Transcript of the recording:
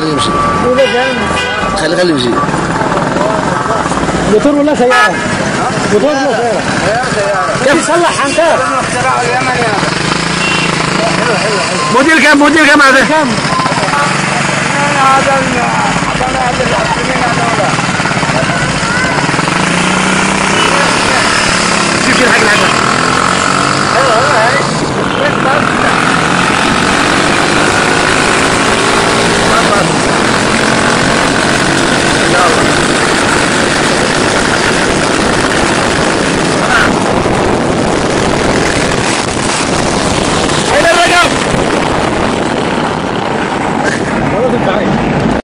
خليه يمشي. خليه يمشي. موتور ولا سيارة؟ موتور ولا سيارة؟ كيف يصلح عن كيف؟ اختراع اليمني هذا. موديل كم هذا؟ كم؟ هذا العشرين هذول.